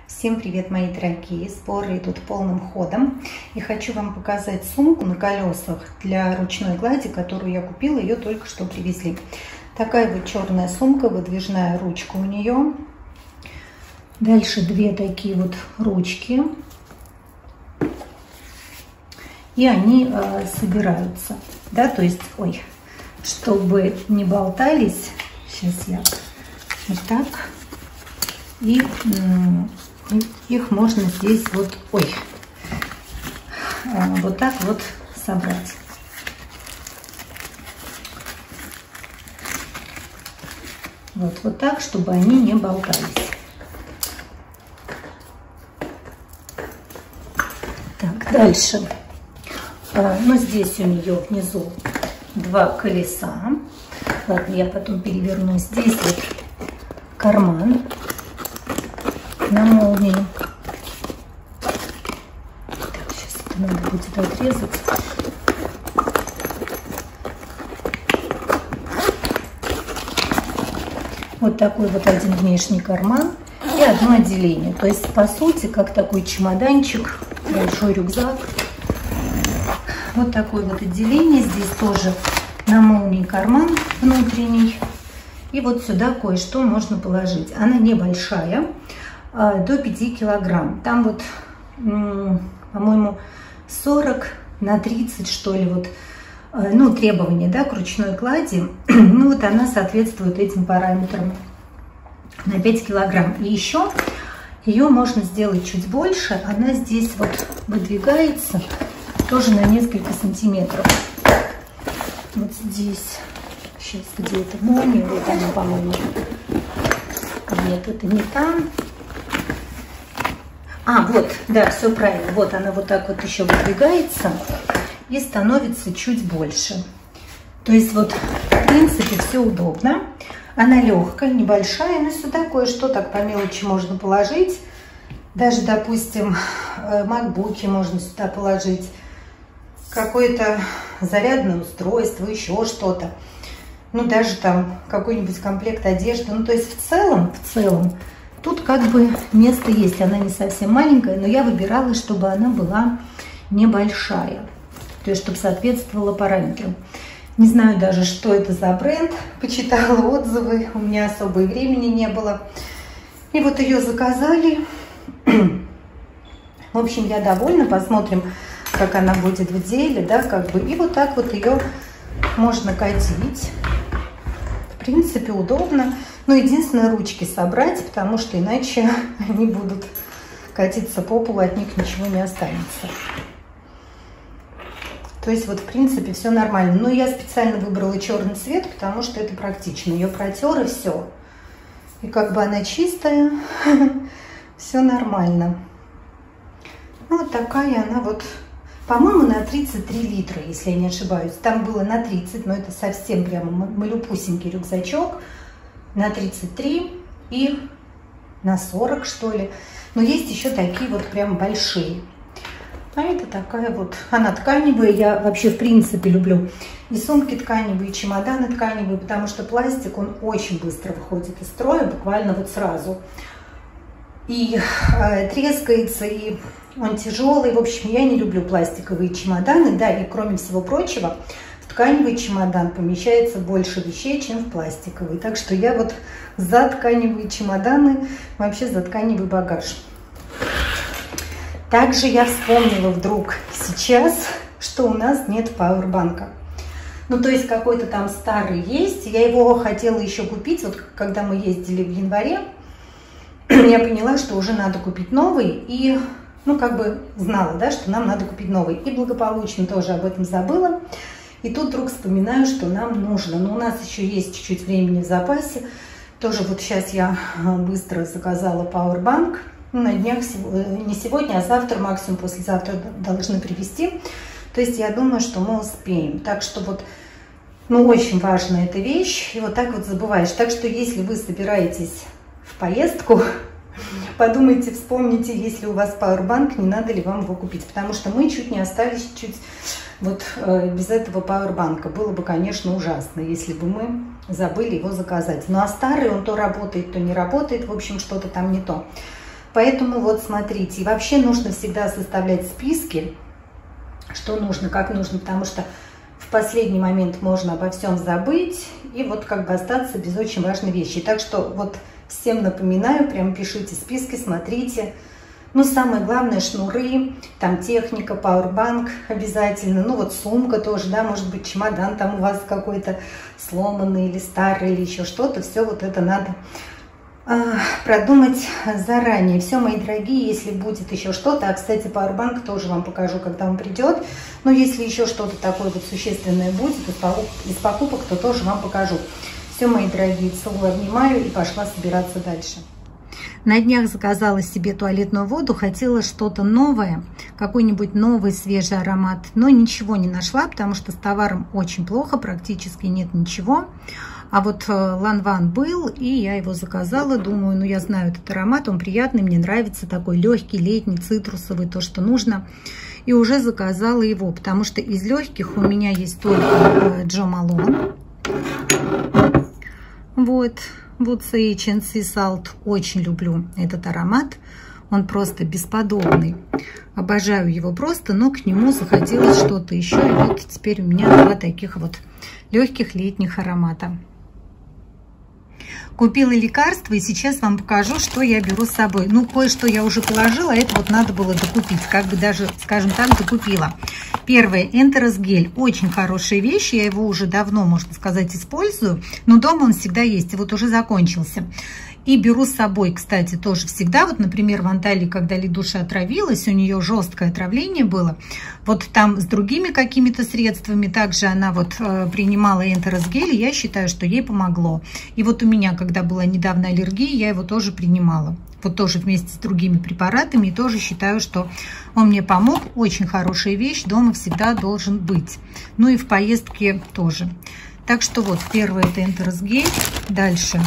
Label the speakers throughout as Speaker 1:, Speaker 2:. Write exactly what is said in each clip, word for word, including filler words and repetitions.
Speaker 1: Всем привет, мои дорогие! Споры идут полным ходом. И хочу вам показать сумку на колесах для ручной глади, которую я купила, ее только что привезли. Такая вот черная сумка, выдвижная ручка у нее. Дальше две такие вот ручки. И они э, собираются, да, то есть, ой, чтобы не болтались, сейчас я вот так, и их можно здесь вот, ой, вот так вот собрать. Вот, вот так, чтобы они не болтались. Так, дальше. Ну, здесь у нее внизу два колеса. Ладно, я потом переверну. Здесь вот карман на молнии. Так, сейчас это надо будет отрезать. Вот такой вот один внешний карман и одно отделение. То есть, по сути, как такой чемоданчик, большой рюкзак. Вот такое вот отделение. Здесь тоже на молнии карман внутренний. И вот сюда кое-что можно положить. Она небольшая, до пяти килограмм. Там вот, по-моему, сорок на тридцать, что ли, вот, ну, требования, да, к ручной глади. Ну, вот она соответствует этим параметрам на пять килограмм. И еще ее можно сделать чуть больше. Она здесь вот выдвигается тоже на несколько сантиметров. Вот здесь. Сейчас где-то молния. Вот она, по-моему. Нет, это не там. А, вот, да, все правильно. Вот она вот так вот еще выдвигается и становится чуть больше. То есть вот, в принципе, все удобно. Она легкая, небольшая, но сюда кое-что так по мелочи можно положить. Даже, допустим, макбуки можно сюда положить. Какое-то зарядное устройство, еще что-то. Ну, даже там какой-нибудь комплект одежды. Ну, то есть в целом, в целом, тут как бы место есть. Она не совсем маленькая, но я выбирала, чтобы она была небольшая. То есть, чтобы соответствовала параметрам. Не знаю даже, что это за бренд. Почитала отзывы, у меня особо и времени не было. И вот ее заказали. В общем, я довольна. Посмотрим, как она будет в деле, да, как бы. И вот так вот ее можно катить. В принципе, удобно. Но единственное, ручки собрать, потому что иначе они будут катиться по полу, от них ничего не останется. То есть, вот, в принципе, все нормально. Но я специально выбрала черный цвет, потому что это практично. Ее протер и все. И как бы она чистая, все нормально. Ну, вот такая она вот, по-моему, на тридцать три литра, если я не ошибаюсь. Там было на тридцать, но это совсем прямо малюпусенький рюкзачок. На тридцать три и на сорок, что ли. Но есть еще такие вот прям большие. А это такая вот, она тканевая. Я вообще в принципе люблю и сумки тканевые, и чемоданы тканевые, потому что пластик, он очень быстро выходит из строя, буквально вот сразу. И э, трескается, и он тяжелый. В общем, я не люблю пластиковые чемоданы, да, и кроме всего прочего, в тканевый чемодан помещается больше вещей, чем в пластиковый. Так что я вот за тканевые чемоданы, вообще за тканевый багаж. Также я вспомнила вдруг сейчас, что у нас нет пауэрбанка. Ну, то есть какой-то там старый есть. Я его хотела еще купить, вот когда мы ездили в январе. Я поняла, что уже надо купить новый. И, ну, как бы знала, да, что нам надо купить новый. И благополучно тоже об этом забыла. И тут вдруг вспоминаю, что нам нужно. Но у нас еще есть чуть-чуть времени в запасе. Тоже вот сейчас я быстро заказала пауэрбанк. На днях, не сегодня, а завтра, максимум послезавтра должны привезти. То есть я думаю, что мы успеем. Так что вот, ну, очень важная эта вещь. И вот так вот забываешь. Так что если вы собираетесь в поездку, подумайте, вспомните, если у вас пауэрбанк, не надо ли вам его купить. Потому что мы чуть не остались чуть вот э, без этого пауэрбанка. Было бы, конечно, ужасно, если бы мы забыли его заказать. Ну а старый, он то работает, то не работает. В общем, что-то там не то. Поэтому вот смотрите, и вообще нужно всегда составлять списки, что нужно, как нужно, потому что в последний момент можно обо всем забыть и вот как бы остаться без очень важной вещи. Так что вот всем напоминаю, прям пишите списки, смотрите. Ну, самое главное, шнуры, там техника, пауэрбанк обязательно. Ну, вот сумка тоже, да, может быть, чемодан там у вас какой-то сломанный или старый, или еще что-то. Все вот это надо э, продумать заранее. Все, мои дорогие, если будет еще что-то, а, кстати, пауэрбанк тоже вам покажу, когда он придет. Но если еще что-то такое вот существенное будет из покупок, то тоже вам покажу. Все, мои дорогие, целую, обнимаю и пошла собираться дальше. На днях заказала себе туалетную воду, хотела что-то новое, какой-нибудь новый свежий аромат, но ничего не нашла, потому что с товаром очень плохо, практически нет ничего. А вот Lanvin был, и я его заказала, думаю, ну я знаю этот аромат, он приятный, мне нравится, такой легкий, летний, цитрусовый, то, что нужно. И уже заказала его, потому что из легких у меня есть только Jo Malone. Вот. Woods эйч энд Sea Salt. Очень люблю этот аромат. Он просто бесподобный. Обожаю его просто, но к нему захотелось что-то еще. И вот теперь у меня два таких вот легких летних аромата. Купила лекарства, и сейчас вам покажу, что я беру с собой. Ну, кое-что я уже положила, а это вот надо было докупить. Как бы даже, скажем так, докупила. Первое, Enteros гель. Очень хорошая вещь, я его уже давно, можно сказать, использую. Но дома он всегда есть, и вот уже закончился. И беру с собой, кстати, тоже всегда. Вот, например, в Анталии, когда Лидуша отравилась, у нее жесткое отравление было. Вот там с другими какими-то средствами также она вот э, принимала Enteros гель, и я считаю, что ей помогло. И вот у меня, когда была недавно аллергия, я его тоже принимала. Вот тоже вместе с другими препаратами. И тоже считаю, что он мне помог. Очень хорошая вещь, дома всегда должен быть. Ну и в поездке тоже. Так что вот, первое это Enteros гель. Дальше...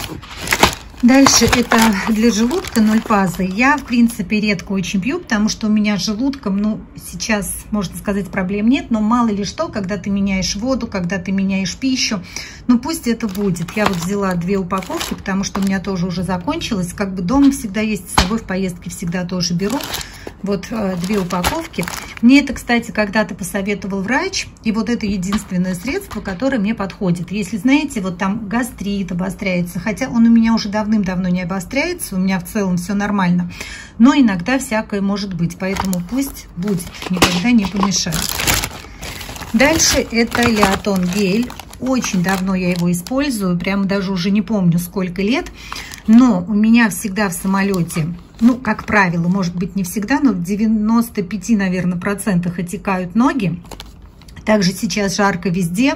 Speaker 1: Дальше это для желудка ноль пазы. Я, в принципе, редко очень пью, потому что у меня с желудком, ну, сейчас, можно сказать, проблем нет, но мало ли что, когда ты меняешь воду, когда ты меняешь пищу, ну, пусть это будет. Я вот взяла две упаковки, потому что у меня тоже уже закончилось. Как бы дома всегда есть, с собой в поездке всегда тоже беру. Вот э, две упаковки. Мне это, кстати, когда-то посоветовал врач, и вот это единственное средство, которое мне подходит. Если, знаете, вот там гастрит обостряется, хотя он у меня уже давным-давно не обостряется, у меня в целом все нормально, но иногда всякое может быть, поэтому пусть будет, никогда не помешает. Дальше это Лиатон гель. Очень давно я его использую, прямо даже уже не помню сколько лет, но у меня всегда в самолете, ну, как правило, может быть не всегда, но в девяноста пяти, наверное, процентах отекают ноги. Также сейчас жарко везде.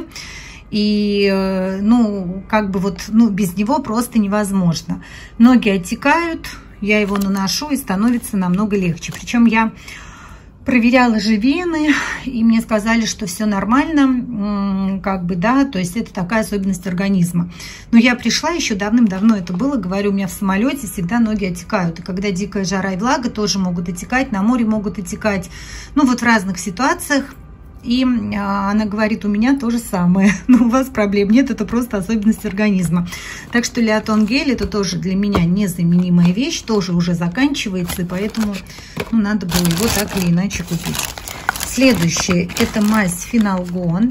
Speaker 1: И, ну, как бы вот, ну, без него просто невозможно. Ноги отекают, я его наношу, и становится намного легче. Причем я проверяла же вены, и мне сказали, что все нормально, как бы, да, то есть это такая особенность организма. Но я пришла, еще давным-давно это было, говорю, у меня в самолете всегда ноги отекают. И когда дикая жара и влага тоже могут отекать, на море могут отекать, ну, вот в разных ситуациях. И она говорит, у меня то же самое, но у вас проблем нет, это просто особенность организма. Так что Лиатон гель это тоже для меня незаменимая вещь, тоже уже заканчивается, и поэтому, ну, надо было его так или иначе купить. Следующее это мазь Финалгон.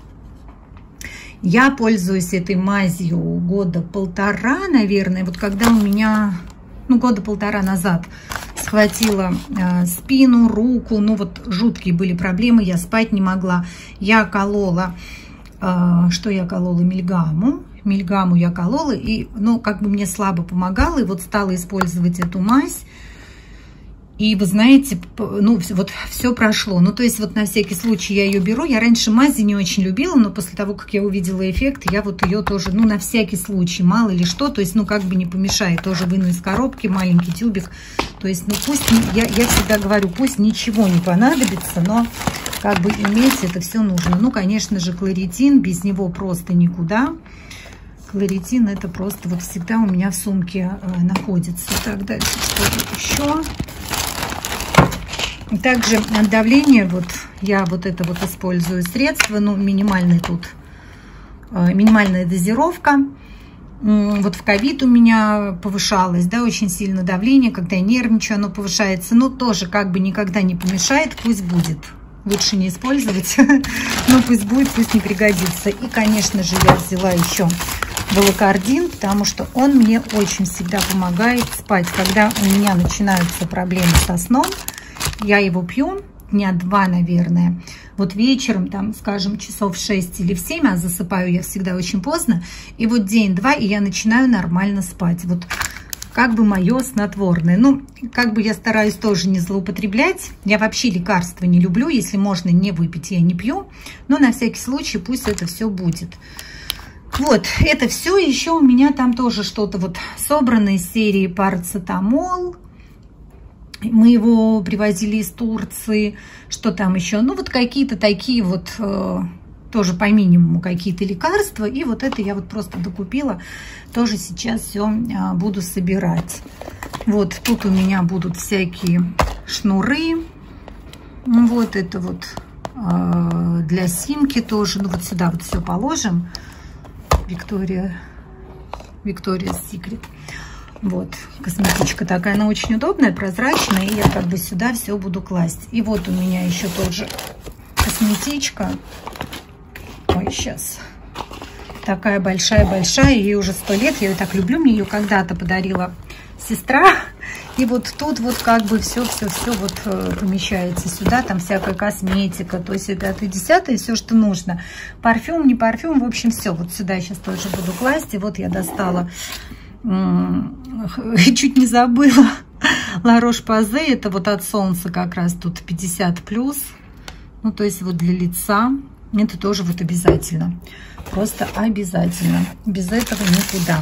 Speaker 1: Я пользуюсь этой мазью года полтора, наверное, вот когда у меня, ну, года полтора назад схватила э, спину, руку, ну вот жуткие были проблемы, я спать не могла. Я колола, э, что я колола? Мильгаму. Мильгаму я колола, и, ну, как бы мне слабо помогало, и вот стала использовать эту мазь. И вы знаете, ну, вот все прошло. Ну, то есть вот на всякий случай я ее беру. Я раньше мази не очень любила, но после того, как я увидела эффект, я вот ее тоже, ну, на всякий случай, мало ли что, то есть, ну, как бы не помешает. Тоже выну из коробки маленький тюбик. То есть, ну, пусть, я, я всегда говорю, пусть ничего не понадобится, но как бы иметь это все нужно. Ну, конечно же, кларитин, без него просто никуда. Кларитин это просто вот всегда у меня в сумке э, находится. Так, дальше что еще? Также от давления, вот я вот это вот использую средство, ну, минимальный тут, э, минимальная дозировка. Вот в ковид у меня повышалось, да, очень сильно давление, когда я нервничаю, оно повышается. Но тоже как бы никогда не помешает, пусть будет. Лучше не использовать, но пусть будет, пусть не пригодится. И, конечно же, я взяла еще волокардин, потому что он мне очень всегда помогает спать. Когда у меня начинаются проблемы со сном, я его пью дня два, наверное. Вот вечером, там, скажем, часов в шесть или в семь, а засыпаю я всегда очень поздно. И вот день-два, и я начинаю нормально спать. Вот как бы мое снотворное. Ну, как бы я стараюсь тоже не злоупотреблять. Я вообще лекарства не люблю. Если можно не выпить, я не пью. Но на всякий случай пусть это все будет. Вот, это все. Еще у меня там тоже что-то вот собрано из серии парацетамол. Мы его привозили из Турции. Что там еще? Ну, вот какие-то такие вот... тоже по минимуму какие-то лекарства. И вот это я вот просто докупила. Тоже сейчас все буду собирать. Вот тут у меня будут всякие шнуры. Вот это вот э, для симки тоже. Ну вот сюда вот все положим. Виктория, Victoria's Secret. Вот косметичка такая, она очень удобная, прозрачная. И я как бы сюда все буду класть. И вот у меня еще тоже косметичка. Ой, сейчас. Такая большая-большая, ей уже сто лет, я ее так люблю, мне ее когда-то подарила сестра. И вот тут вот как бы все-все-все вот помещается сюда, там всякая косметика, то есть пятое, десятое, все, что нужно. Парфюм, не парфюм, в общем, все. Вот сюда сейчас тоже буду класть. И вот я достала, чуть не забыла, La Roche-Posay, это вот от солнца как раз тут пятьдесят плюс. Ну, то есть вот для лица. Это тоже вот обязательно. Просто обязательно. Без этого никуда.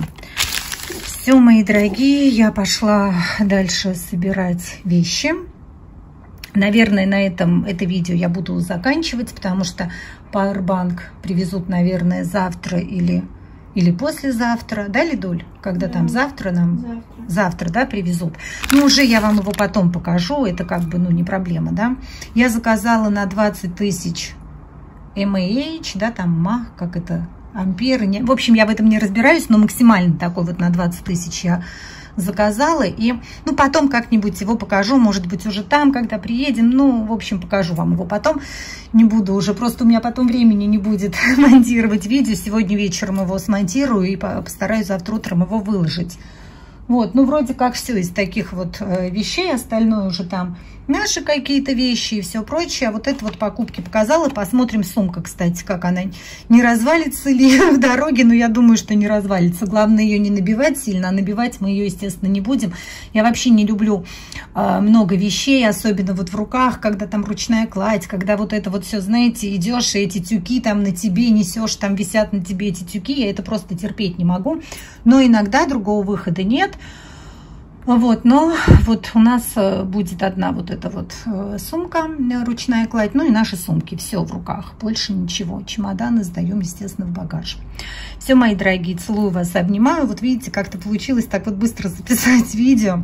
Speaker 1: Все, мои дорогие, я пошла дальше собирать вещи. Наверное, на этом это видео я буду заканчивать, потому что Powerbank привезут, наверное, завтра или, или послезавтра. Да, Лидуль? Когда да. Там завтра нам... Завтра. Завтра, да, привезут. Ну, уже я вам его потом покажу. Это как бы, ну, не проблема, да. Я заказала на двадцать тысяч эм эй эйч, да, там мах, как это, амперы. Не, в общем, я в этом не разбираюсь, но максимально такой вот на двадцать тысяч я заказала. И, ну, потом как-нибудь его покажу, может быть, уже там, когда приедем. Ну, в общем, покажу вам его потом. Не буду уже, просто у меня потом времени не будет монтировать видео. Сегодня вечером его смонтирую и постараюсь завтра утром его выложить. Вот, ну, вроде как все из таких вот вещей, остальное уже там наши какие-то вещи и все прочее. А вот это вот покупки показала. Посмотрим сумка, кстати, как она, не развалится ли в дороге. Но я думаю, что не развалится. Главное ее не набивать сильно. А набивать мы ее, естественно, не будем. Я вообще не люблю э, много вещей, особенно вот в руках, когда там ручная кладь, когда вот это вот все, знаете, идешь, и эти тюки там на тебе несешь, там висят на тебе эти тюки. Я это просто терпеть не могу. Но иногда другого выхода нет. Вот, но вот у нас будет одна вот эта вот сумка, ручная кладь, ну и наши сумки, все в руках, больше ничего. Чемоданы сдаем, естественно, в багаж. Все, мои дорогие, целую вас, обнимаю. Вот видите, как-то получилось так вот быстро записать видео.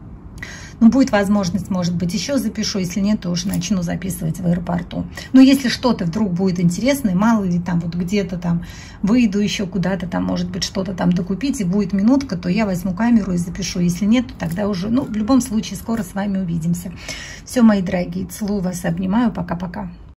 Speaker 1: Ну, будет возможность, может быть, еще запишу. Если нет, то уже начну записывать в аэропорту. Но если что-то вдруг будет интересное, мало ли там вот где-то там выйду еще куда-то, там, может быть, что-то там докупить, и будет минутка, то я возьму камеру и запишу. Если нет, то тогда уже, ну, в любом случае, скоро с вами увидимся. Все, мои дорогие, целую вас, обнимаю. Пока-пока.